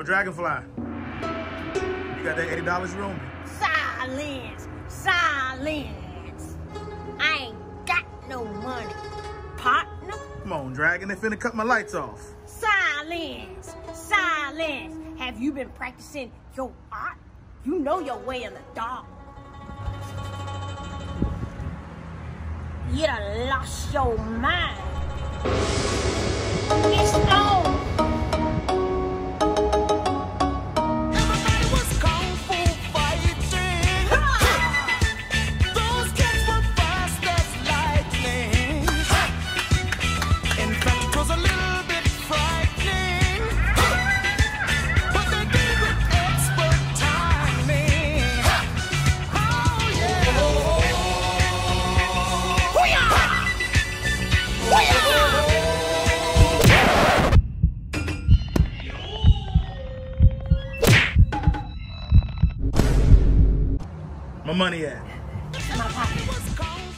Yo, Dragonfly. You got that $80 you owe me? Silence! Silence! I ain't got no money, partner. Come on, Dragon. They finna cut my lights off. Silence! Silence! Have you been practicing your art? You know your way in the dark. You done lost your mind. It's on! My money at? My pocket.